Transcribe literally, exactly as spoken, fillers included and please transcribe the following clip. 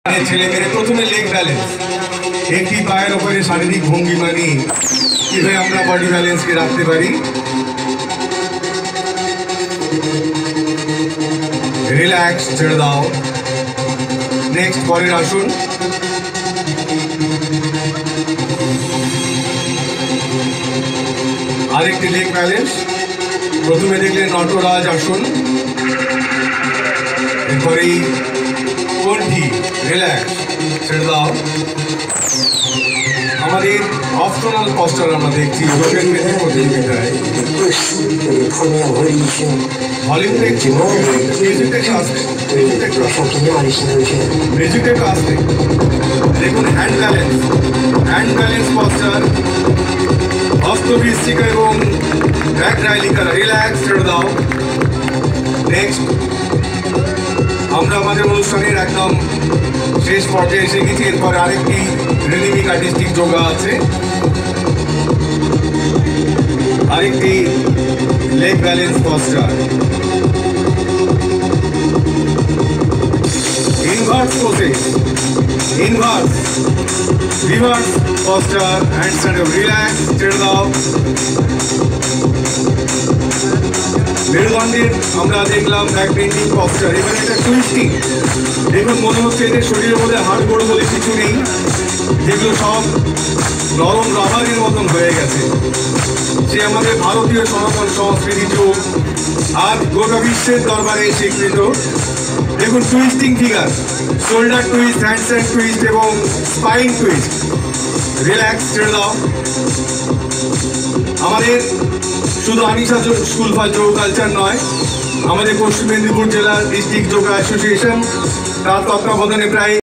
ছেলে মেয়ে প্রথমে লেগ ব্যালেন্স, একটি পায়ের ওপরে শারীরিক ভঙ্গিমা নিয়ে কিভাবে আমরা বডি ব্যালেন্সকে রাখতে পারি। রিল্যাক্স, ছেড়ে দাও। নেক্সট পরের আসুন, আরেকটি লেগ ব্যালেন্স। প্রথমে দেখলেন নটরাজ আসুন, এরপরেই কণ্ঠী। রিল্যাক্স, ছেড়ে দাও। আমাদের অপশনাল পস্টার আমরা দেখছি যোগের মেধি প্রতিযোগিতায়। ভলিউমটা একটু মিউজিকটা একটু আসবে, মিউজিকটা একটু মিউজিকটা একটু আসবে। দেখুন hand balance, hand balance posture, হস্তবিষ্টিকা এবং ব্যাক রাইলি করা। রিল্যাক্স, ছেড়ে দাও। নেক্সট আমরা আমাদের অনুষ্ঠানের একদম শেষ পর্যায়ে এসে গেছি। এরপরে আরেকটি রিদমিক আর্টিস্টিক যোগা আছে, আরেকটি leg balance posture. Inverse process, inverse reverse posture, handstand up. Relax, ছেড়ে দাও। মেরুদণ্ডের আমরা দেখলাম ব্যাক বেন্ডিং পস্টার। এবার এটা টুইস্টিং। দেখুন মনে হচ্ছে এদের শরীরের মধ্যে হাড় গোড় বলে কিছু নেই, যেগুলো সব নরম রাবারের মতন হয়ে গেছে। সে আমাদের ভারতীয় সনাতন সংস্কৃতি যোগ আর গোটা বিশ্বের দরবারে স্বীকৃত। দেখুন twisting figure, shoulder twist, handstand twist এবং স্পাইন টুইস্ট। রিল্যাক্স, ছেড়ে দাও। আমাদের শুধু Anisha school for yog culture নয়, আমাদের পশ্চিম মেদিনীপুর জেলার ডিস্ট্রিক্ট যোগা অ্যাসোসিয়েশন তার তত্ত্বাবধানে প্রায়